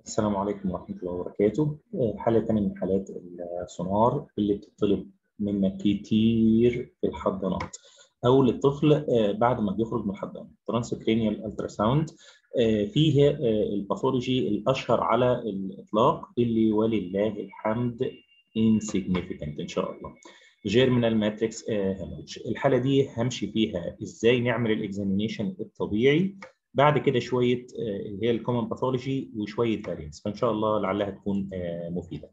السلام عليكم ورحمة الله وبركاته. حالة تانية من حالات السونار اللي بتطلب منا كتير في الحضانات أو للطفل بعد ما بيخرج من الحضانة. ترانسكرينيال التراساوند فيه الباثولوجي الأشهر على الإطلاق اللي ولله الحمد insignificant إن شاء الله. جيرمينال ماتريكس هيموريدج. الحالة دي همشي فيها إزاي نعمل الإكزامينيشن الطبيعي، بعد كده شويه اللي هي الكومن باثولوجي وشويه فارينس، فان شاء الله لعلها تكون مفيده.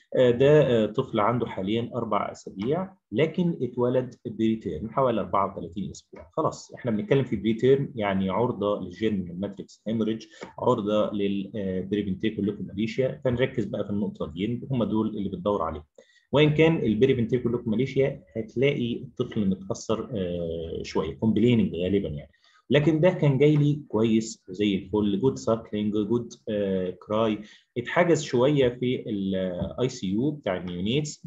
ده طفل عنده حاليا 4 أسابيع، لكن اتولد بريتيرم حوالي 34 اسبوع. خلاص احنا بنتكلم في بريتيرم، يعني عرضه للجيرمينال ماتريكس هيموريدج، عرضه للبريفنتيكول لوكوماليشيا، فنركز بقى في النقطه دي، هم دول اللي بتدور عليهم. وان كان البريفنتيكول لوكوماليشيا هتلاقي الطفل متاثر شويه كومبليننج غالبا يعني، لكن ده كان جاي لي كويس زي الفل، جود ساكلينج، جود كراي. اتحجز شويه في الاي سي يو بتاع النيونيتس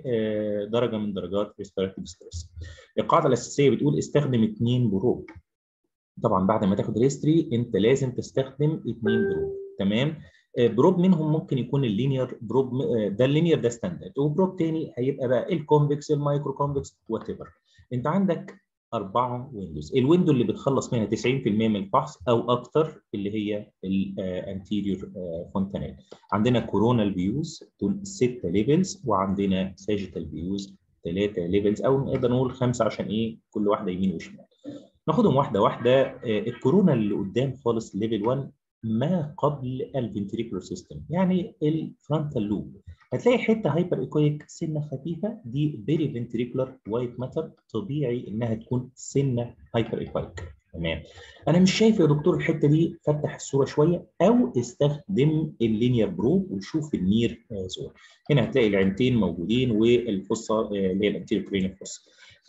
بدرجه من درجات ريسبيراتيف ستريس. القاعده الاساسيه بتقول استخدم 2 بروب. طبعا بعد ما تاخد ريستري انت لازم تستخدم 2 بروب، تمام. بروب منهم ممكن يكون اللينير بروب، ده اللينير ده ستاندرد، وبروب تاني هيبقى بقى الكونفكس، المايكرو كونفكس، وات ايفر. انت عندك 4 ويندوز، الويندو اللي بتخلص منها 90% من الفحص او اكتر اللي هي الانتيريور فونتانيل. عندنا كورونال فيوز دول 6 ليفلز، وعندنا ساجيتال فيوز 3 ليفلز، او نقدر نقول 5 عشان ايه كل واحده يمين وشمال. ناخدهم واحده واحده. الكورونا اللي قدام خالص ليفل 1 ما قبل الفنتريكولار سيستم، يعني الفرونتال لوب. هتلاقي حته هايبر ايكويك سنه خفيفه، دي بيري فنتريكولار وايت ماتر، طبيعي انها تكون سنه هايبر ايكويك. تمام. انا مش شايف يا دكتور الحته دي، فتح الصوره شويه او استخدم اللينير بروب وشوف النير زون. هنا هتلاقي العينتين موجودين والفصه اللي هي الانتيريور كرينيال فصه.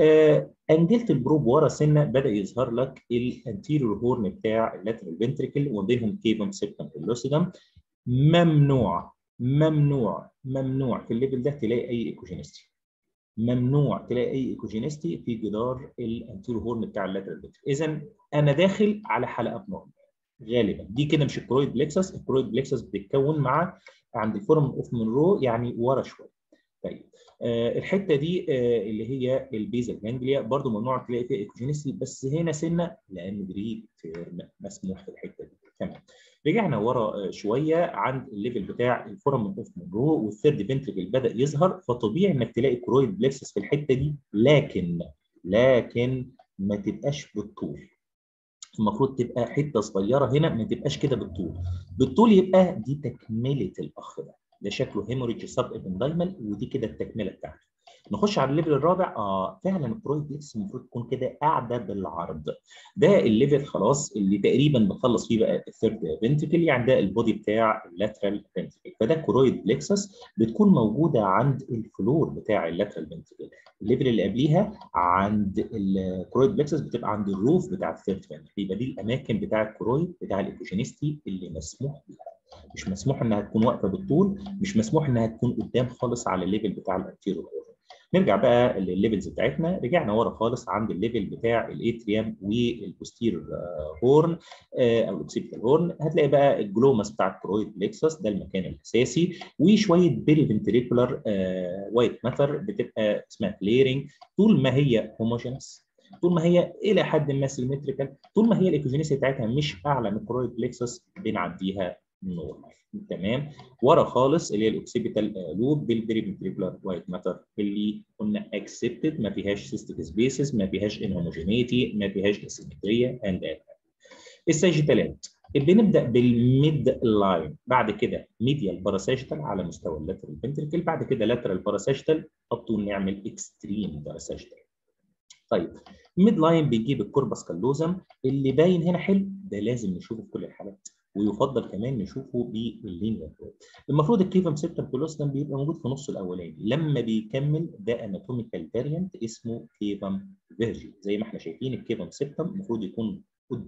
انجلت البروب ورا سنه بدا يظهر لك الانتيريور هورن بتاع اللاترال فنتريكل، وبينهم كيفم سيبتم اللوسيدم. ممنوع ممنوع ممنوع في الليفل ده تلاقي اي ايكوجينستي، ممنوع تلاقي اي ايكوجينستي في جدار الانتيريور هورن بتاع اللاترال فنتريكل. اذا انا داخل على حلقه نورمال غالبا، دي كده مش الكرويد بلكسس. الكرويد بلكسس بتتكون مع عند الفورم اوف مونرو، يعني ورا شويه. طيب الحته دي اللي هي البيزل جانجليا برضو ممنوع تلاقي فيها ايكوجينيسي، بس هنا سنه لان بريد مسموح في الحته دي. تمام. رجعنا ورا شويه عند الليفل بتاع الفورم اوف مونرو والثيرد فنتريكل بدا يظهر، فطبيعي انك تلاقي كرويد بلكسس في الحته دي، لكن ما تبقاش بالطول. المفروض تبقى حته صغيره هنا، ما تبقاش كده بالطول. بالطول يبقى دي تكمله الاخ ده شكله هيموريدج سب ابندايمال، ودي كده التكمله بتاعته. نخش على الليفل الرابع. فعلا الكرويد بليكس المفروض تكون كده قاعده بالعرض. ده الليفل خلاص اللي تقريبا بخلص فيه بقى الثيرد فنتريكل، يعني ده البودي بتاع اللاترال فنتريكل. فده كرويد بليكسس بتكون موجوده عند الفلور بتاع اللاترال فنتريكل. الليفل اللي قبليها عند الكرويد بلكسس بتبقى عند الروف بتاع الثيرد فنتريكل. يبقى دي الاماكن بتاع الكرويد بتاع الايكوجينيستي اللي مسموح بيها. مش مسموح انها تكون واقفه بالطول، مش مسموح انها تكون قدام خالص على الليفل بتاع الانتيريور هورن. نرجع بقى للليفلز بتاعتنا. رجعنا ورا خالص عند الليفل بتاع الاتريوم والبوستير هورن او الاوكسيبيتال هورن. هتلاقي بقى الجلوماس بتاع الكرويد بلكسس، ده المكان الاساسي، وشويه بيري فنتريكولار وايت ماتر بتبقى اسمها فليرنج. طول ما هي هوموجينس، طول ما هي الى حد ما سيمتريكال، طول ما هي الايكوجينيسيتي بتاعتها مش اعلى من الكرويد بلكسس بنعديها نورمال. تمام. ورا خالص اللي هي الاوكسيبيتال لوب بالبري فنتريكولار وايت ماتر اللي قلنا اكسبتد، ما فيهاش سيستيك سبيسز، ما فيهاش انهوموجينيتي، ما فيهاش اسيمتريا اند. الساجيتالات بنبدا بالميد لاين، بعد كده ميديال باراساجيتال على مستوى اللاترال فنتريكل، بعد كده لاترال باراساجيتال، ابطول نعمل اكستريم باراساجيتال. طيب ميد لاين بيجيب الكوربس كالوزم اللي باين هنا حلو، ده لازم نشوفه في كل الحالات، ويفضل كمان نشوفه باللينير. المفروض الكيفم سيبتم كولوستم بيبقى موجود في نص الاولاني، لما بيكمل ده اناتوميكال فاريانت اسمه كيفم فيرجي. زي ما احنا شايفين الكيفم سيبتم المفروض يكون قدام.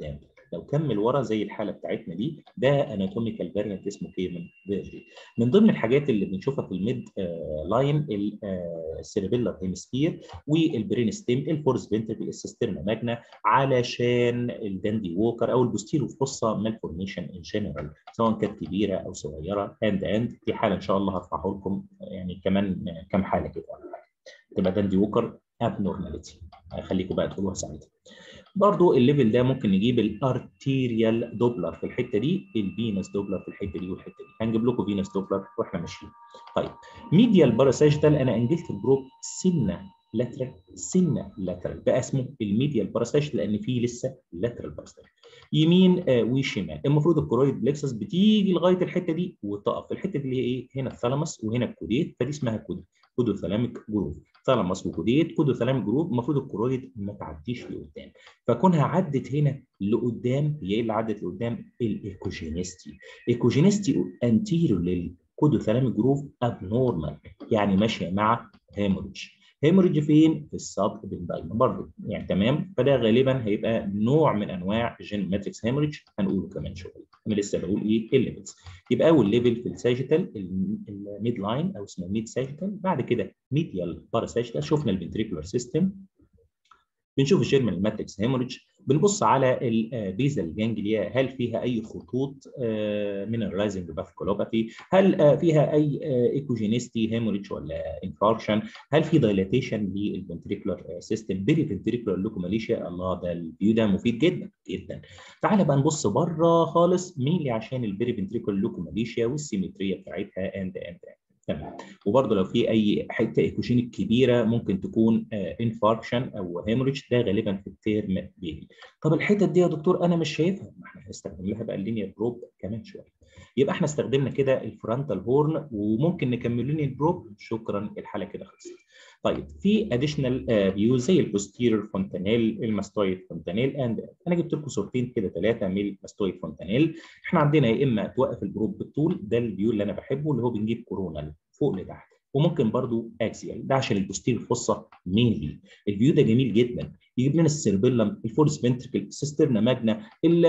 لو كمل ورا زي الحاله بتاعتنا دي، ده اناتوميكال فاريانت اسمه كيمن فيرجي. من ضمن الحاجات اللي بنشوفها في الميد لاين السيربيلر هيمسفير والبرين ستيم، الفورس فينتركل، السيسترنا ماجنا، علشان الداندي ووكر او البوستيرو فوسا مالفورميشن ان جنرال، سواء كانت كبيره او صغيره. اند دي حاله ان شاء الله هرفعه لكم يعني كمان كام حاله كده تبقى داندي ووكر ابنورماليتي، خليكم بقى تقولوها ساعتها. برضو الليفل ده ممكن نجيب الارتيريال دوبلر في الحته دي، الفينس دوبلر في الحته دي والحته دي، هنجيب لكم فينس دوبلر واحنا ماشيين. طيب ميديال باراساجيتال، انا انجلت الجروب سنه لاترال سنه لاترال، بقى اسمه الميديال باراساجيتال لان فيه لسه لاترال باراساجيتال يمين وشمال. المفروض الكورويد بلكسس بتيجي لغايه الحته دي وتقف في الحته دي اللي هي ايه؟ هنا الثالاموس وهنا الكوديت، فدي اسمها كودوثالاميك جروف. ثالاموس وكوديت كودوثالاميك جروف، المفروض الكورويد ما تعديش لقدام، فكونها عدت هنا لقدام، هي ايه اللي عدت لقدام؟ الايكوجينيستي. ايكوجينيستي انتيريور للكودوثالاميك جروف ابنورمال، يعني ماشيه مع هيموريدج. هيموريدج فين؟ في السب بندايما برضه يعني تمام. فده غالبا هيبقى نوع من انواع جين ماتريكس هيموريدج، هنقوله كمان شويه. انا لسه بقول ايه الليفلز. يبقى اول ليفل في الساجيتال الميد لاين او اسمه ميد ساجيتال، بعد كده ميديال باراساجيتال، شفنا الفنتريكولار سيستم، بنشوف الجيرمال ماتريكس هيموريدج، بنبص على البيزال جانجليا، هل فيها اي خطوط من الرايزنج باثولوباثي، هل فيها اي ايكوجينيستي هيموريدج ولا انفاركشن، هل في دايلاتيشن للفنتريكولار سيستم، بيري فنتريكولار لوكوماليشيا. الله، ده الفيو ده مفيد جدا جدا. تعالى بقى نبص بره خالص، مين اللي عشان البيري فنتريكولار لوكوماليشيا والسيمتريه بتاعتها اند تمام. وبرضه لو في اي حته ايكوجينيك كبيره ممكن تكون انفاركشن او هيموريدج، ده غالبا في التيرم بيبي. طب الحتت دي يا دكتور انا مش شايفها، ما احنا هنستخدم لها بقى اللينير بروب كمان شويه. يبقى احنا استخدمنا كده الفرونتال هورن، وممكن نكمل لينير بروب. شكرا، الحاله كده خلصت. طيب في اديشنال فيو زي البوستيريور فونتانيل، الماستويد فونتانيل، انا جبت لكم صورتين كده ثلاثه من الماستويد فونتانيل. احنا عندنا يا اما توقف الجروب بالطول، ده الفيو اللي انا بحبه، اللي هو بنجيب كورونال فوق لتحت، وممكن برضو اكسيال، ده عشان البوستيريور فوسا مينلي. الفيو ده جميل جدا، يجيب لنا السيربيلم، الفورس فنتركل، السيسترنا ماجنا،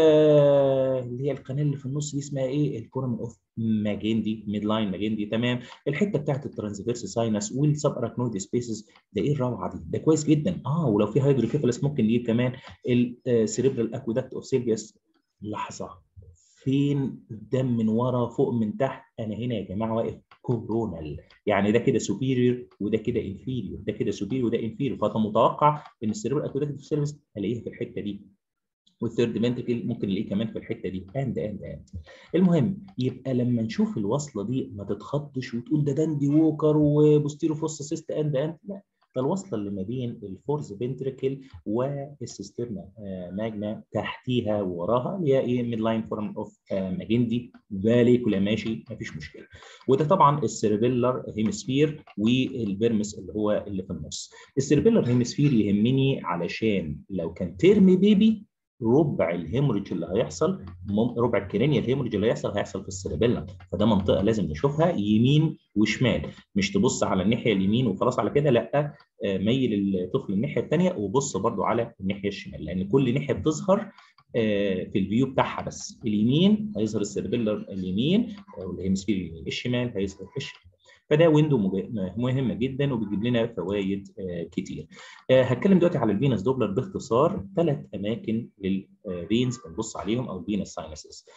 اللي هي القناه اللي في النص دي اسمها ايه؟ الكورامن اوف ماجندي، ميد لاين ماجندي، تمام. الحته بتاعت الترانسفيرس ساينس والسب اراكنويد سبيسز، ده ايه الروعه دي؟ ده كويس جدا. ولو في هيدروكيفالس ممكن نجيب كمان السيريبرال اكويدكت اوف سيلفيوس. لحظه، فين قدام من ورا فوق من تحت؟ انا هنا يا جماعه واقف كورونال، يعني ده كده سوبيريور وده كده انفيريور، ده كده سوبيريور وده انفيريور، فانت متوقع ان السيريبرال اكويدكت سيرفيس هلاقيها في الحته دي، والثيرد فنتركل ممكن نلاقيه كمان في الحته دي، اند. المهم يبقى لما نشوف الوصله دي ما تتخضش وتقول ده داندي ووكر وبوستيرو فوسا سيست اند، لا، ده الوصله اللي ما بين الفورز فنتركل والسيسترنا ماجنا، تحتيها ووراها اللي هي ايه؟ ميد لاين فورم اوف ماجندي فالي، كلها ماشي ما فيش مشكله. وده طبعا السيربيلر هيمسفير والبيرمس اللي هو اللي في النص. السيربيلر هيمسفير يهمني علشان لو كان تيرم بيبي، ربع الهيموريدج اللي هيحصل، ربع الكرينيال هيموريدج اللي هيحصل في السيربيلم، فده منطقه لازم نشوفها يمين وشمال، مش تبص على الناحيه اليمين وخلاص على كده، لا، ميل الطفل الناحيه الثانيه وبص برضو على الناحيه الشمال، لان كل ناحيه بتظهر في الفيو بتاعها، بس اليمين هيظهر السيربيلر اليمين، او الهيمسفير اليمين، الشمال هيظهر الشمال. فده ويندو مهمه جدا وبيجيب لنا فوائد كتير. هتكلم دلوقتي على الفينس دوبلر باختصار. 3 اماكن للفينز بنبص عليهم، او الفينس ساينسز.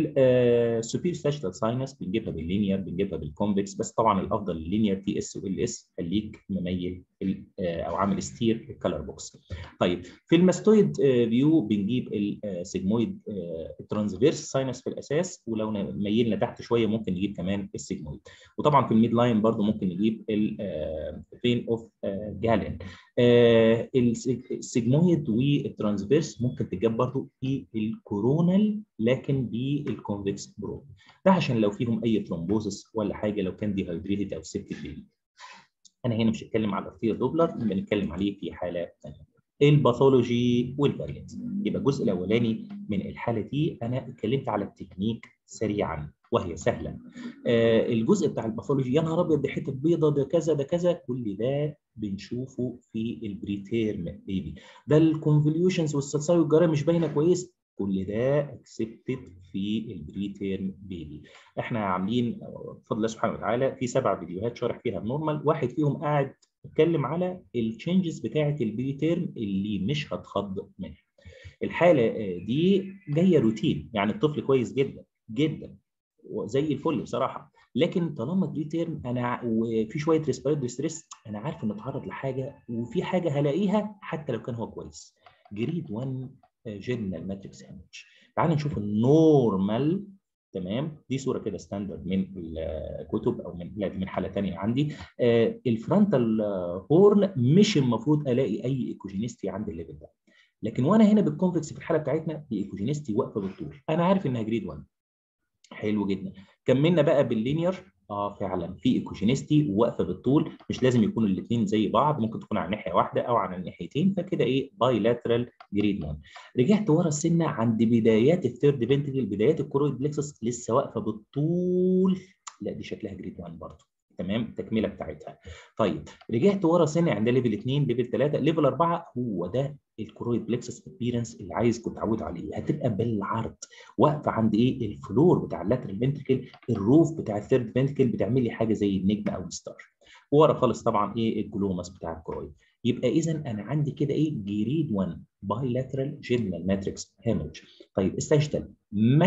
السوبير ساجيتال ساينس بنجيبها باللينير، بنجيبها بالكونفكس، بس طبعا الافضل اللينير تي اس وال اس، خليك مميل او عامل ستير الكالر بوكس. طيب في الماستويد فيو بنجيب السيجمويد الترانسفيرس ساينس في الاساس، ولو ميلنا تحت شويه ممكن نجيب كمان السيجمويد. وطبعا في الميد لاين برضو ممكن نجيب الفين اوف جالين. السيجمويد والترانسفيرس ممكن تجاب برضو في الكورونال، لكن بالكونفكس برو، ده عشان لو فيهم اي ترومبوزس ولا حاجه، لو كان ديهايدريتد او سيبتيك بيبي. انا هنا مش هتكلم على الارتيريال دوبلر، بنتكلم عليه في حاله ثانيه. الباثولوجي والفاريانت. يبقى الجزء الاولاني من الحاله دي انا اتكلمت على التكنيك سريعا وهي سهله. الجزء بتاع الباثولوجي، يا نهار ابيض، دي حته بيضه، ده كذا ده كذا، كل ده بنشوفه في البريتيرم بيبي. ده الكونفوليوشنز والسلسله والجرى مش باينه كويس، كل ده اكسبتد في البري تيرم بيبي. احنا عاملين بفضل الله سبحانه وتعالى في 7 فيديوهات شارح فيها النورمال، واحد فيهم قاعد اتكلم على التشنجز بتاعه البري تيرم اللي مش هتخض منها. الحاله دي جايه روتين، يعني الطفل كويس جدا جدا وزي الفل بصراحه، لكن طالما بري تيرم انا وفي شويه ريسبيراتوري ستريس، انا عارف انه اتعرض لحاجه وفي حاجه هلاقيها حتى لو كان هو كويس. جريد 1 جيرمينال ماتريكس هيمج. تعال نشوف النورمال. تمام، دي صوره كده ستاندرد من الكتب او من حاله ثانيه عندي. الفرونتال هورن مش المفروض الاقي اي ايكوجينيستي عند الليفل ده، لكن وانا هنا بالكونفكس في الحاله بتاعتنا الايكوجينيستي واقفه بالطول، انا عارف انها جريد 1. حلو جدا. كملنا بقى باللينير، فعلا في ايكوجينيستي واقفه بالطول، مش لازم يكونوا الاثنين زي بعض، ممكن تكون على ناحيه واحده او على الناحيتين، فكده ايه بايلاترال جريد 1. رجعت ورا السنه عند بدايات الثيرد فينتريكل، بدايات الكورويد بلكسس لسه واقفه بالطول، لا دي شكلها جريد 1 برضه. تمام، التكمله بتاعتها. طيب رجعت ورا سنه عند ليفل 2 ليفل 3 ليفل 4، هو ده الكورويد بلكسس ابييرنس اللي عايزكم تعودوا عليه، هتبقى بالعرض واقفه عند ايه الفلور بتاع اللاترال فنتركل، الروف بتاع الثيرد فنتركل بتعمل لي حاجه زي النجم او الستار، ورا خالص طبعا ايه الجلوماس بتاع الكرويد. يبقى اذا انا عندي كده ايه جريد 1 بايلاترال جيرمينال ماتريكس هيموريدج. طيب الساجيتال ما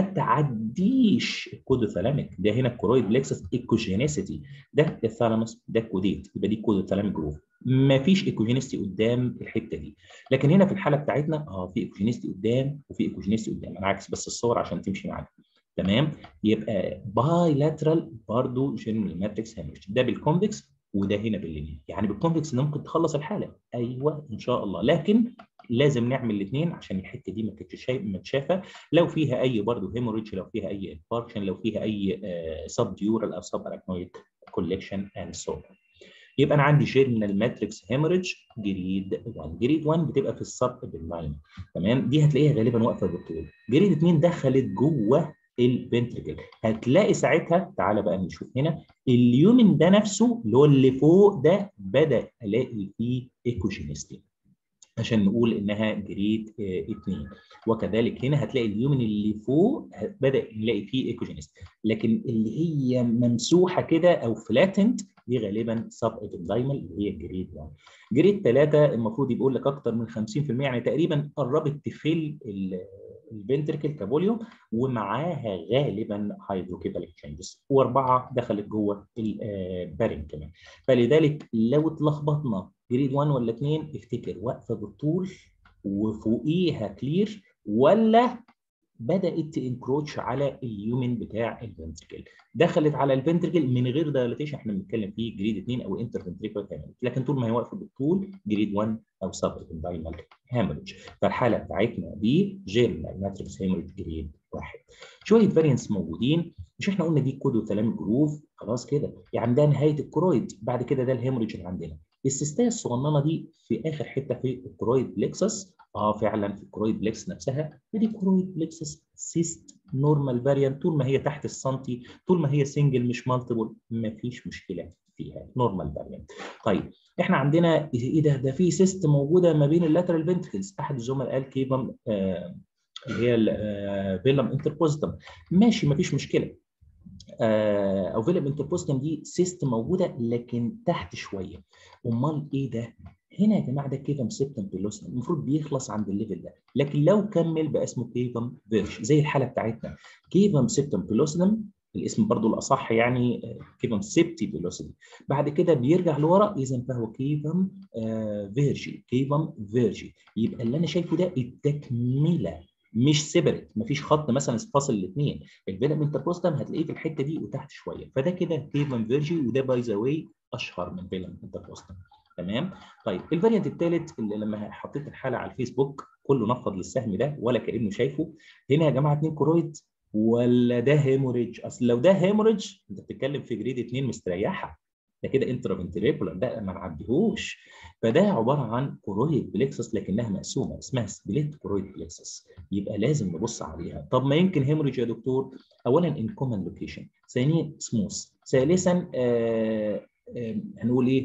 تعديش الكودوثالاميك، ده هنا الكرويد بلكسس ايكوجينيسيتي، ده الثالاموس ده كوديت، يبقى دي كودوثالاميك جروف، ما فيش ايكوجينيستي قدام الحته دي. لكن هنا في الحاله بتاعتنا في ايكوجينيستي قدام وفي ايكوجينيستي قدام، انا عكس بس الصور عشان تمشي معانا. تمام، يبقى بايلاترال برضه جيرمينال ماتريكس هيموريدج، ده بالكونفكس وده هنا باللينير. يعني بالكونفكس ممكن تخلص الحاله، ايوه ان شاء الله، لكن لازم نعمل الاثنين عشان الحته دي ما كانتش متشافه، لو فيها اي برضه هيموريدج، لو فيها اي انفاركشن، لو فيها اي سب ديورال او سب اراكنويد كولكشن اند سو. يبقى انا عندي جيرمينال ماتريكس هيموريدج جريد 1. جريد 1 بتبقى في السب ابناين، تمام، دي هتلاقيها غالبا واقفه بالطول. جريد 2 دخلت جوه الفنتريكل، هتلاقي ساعتها تعالى بقى نشوف هنا اليومن ده نفسه اللي هو اللي فوق ده بدا الاقي فيه ايكوجينيستي عشان نقول انها جريد 2. وكذلك هنا هتلاقي اليومن اللي فوق بدا نلاقي فيه ايكوجينيست، لكن اللي هي ممسوحه كده او فلاتنت دي غالبا سب ابندايمال اللي هي جريد 1. جريد 3 المفروض يقول لك اكتر من 50%، يعني تقريبا قربت تفل الفنتريكل كابوليوم ومعاها غالبا هيدروكيفاليك تشينجز، واربعه دخلت جوه البارين كمان. فلذلك لو اتلخبطنا جريد 1 ولا 2 افتكر واقفه بالطول وفوقيها كلير، ولا بدات تنكروتش على اليومن بتاع الفنتريكل، دخلت على الفنتريكل من غير دايليتيشن، احنا بنتكلم فيه جريد 2 او انترفنتريكل هامرج، لكن طول ما هي واقفه بالطول جريد 1 او سب ابندايمال هامرج. فالحاله بتاعتنا دي جيرمينال ماتريكس هامرج جريد 1. شويه فارينس موجودين، مش احنا قلنا دي كودوثالاميك جروف خلاص كده، يعني ده نهايه الكرويد، بعد كده ده الهامرج اللي عندنا. السيستايه الصغننه دي في اخر حته في الكرويد بلكسس، فعلا في الكرويد بلكس نفسها، ودي كرويد بلكسس سيست نورمال فاريانت، طول ما هي تحت السنتي، طول ما هي سنجل مش مالتيبل مفيش مشكله فيها، نورمال فاريانت. طيب احنا عندنا ايه ده في سيست موجوده ما بين اللاترال فنتركلز، احد الزملاء قال كيفم اللي هي الفيلم انتربوزيتم، ماشي مفيش مشكله، او فيلم انتربوزيتم دي سيست موجوده لكن تحت شويه. امال ايه ده؟ هنا يا جماعه ده كيفم سيبتم بيلوسم، المفروض بيخلص عند الليفل ده، لكن لو كمل بقى اسمه كيفم فيرش زي الحاله بتاعتنا. كيفم سيبتم بيلوسم الاسم برضو الاصح يعني كيفم سيبتي بيلوسم، بعد كده بيرجع لورا، اذا فهو كيفم فيرجي، كيفم فيرجي. يبقى اللي انا شايفه ده التكمله مش سيبريت، مفيش خط مثلا فاصل الاثنين، الفيلم انتربوستم هتلاقيه في الحته دي وتحت شويه، فده كده كيفن فيرجي، وده باي ذا واي اشهر من فيلم انتربوستم. تمام. طيب الفاريانت الثالث اللي لما حطيت الحاله على الفيسبوك كله نفض للسهم ده ولا كانه شايفه، هنا يا جماعه 2 كرويد ولا ده هيموريدج؟ اصل لو ده هيموريدج انت بتتكلم في جريد 2 مستريحه، ده كده انترافنتريكولار، ده ما نعديهوش. فده عباره عن كرويد بلكسس لكنها مقسومه اسمها سبليت كرويد بلكسس، يبقى لازم نبص عليها. طب ما يمكن هيموريدج يا دكتور؟ اولا ان كومن لوكيشن، ثانيا سموث، ثالثا هنقول ايه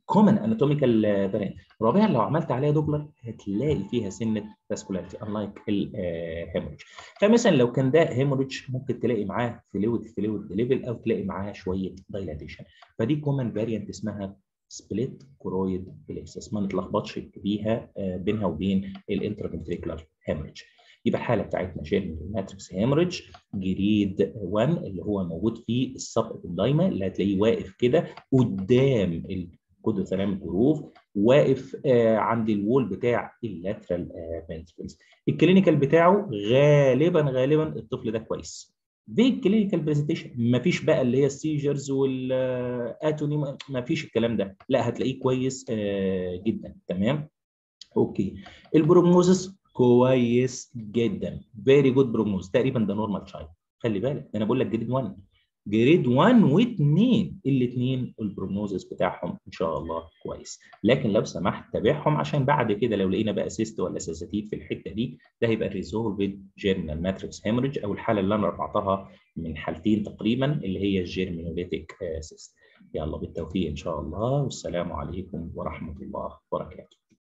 كومن اناتوميكال فاريانت. رابعا لو عملت عليها دوبلر هتلاقي فيها سنه فاسكولاريتي unlike الهيموريدج. خامسا لو كان ده هيموريدج ممكن تلاقي معاه فلويد ليفل او تلاقي معاه شويه دايلاتيشن. فدي كومن فاريانت اسمها سبليت كورويد بليكسس، ما نتلخبطش بيها بينها وبين الانترفنتريكولار هيموريدج. يبقى الحاله بتاعتنا جيرمينال ماتريكس هيموريدج جريد 1 اللي هو موجود في السب دايما اللي هتلاقيه واقف كده قدام الكودوثالاميك جروف، واقف عند الوول بتاع اللاترال فنتريكلز. الكلينيكال بتاعه غالبا الطفل ده كويس. بالكلينيكال برزنتيشن مفيش بقى اللي هي السيجرز والاتوني، مفيش الكلام ده، لا هتلاقيه كويس جدا. تمام اوكي. البروجنوزس كويس جدا، فيري جود بروجنوز، تقريبا ده نورمال تشايلد. خلي بالك انا بقول لك جريد 1، جريد 1 و2 الاثنين البروجنوزس بتاعهم ان شاء الله كويس. لكن لو سمحت تابعهم عشان بعد كده لو لقينا بقى سيست ولا سيستيت في الحته دي، ده هيبقى ريزولفد جيرمينال ماتريكس هيموريدج، او الحاله اللي انا رفعتها من حالتين تقريبا اللي هي الجيرمينوليتيك سيست. يلا بالتوفيق ان شاء الله، والسلام عليكم ورحمه الله وبركاته.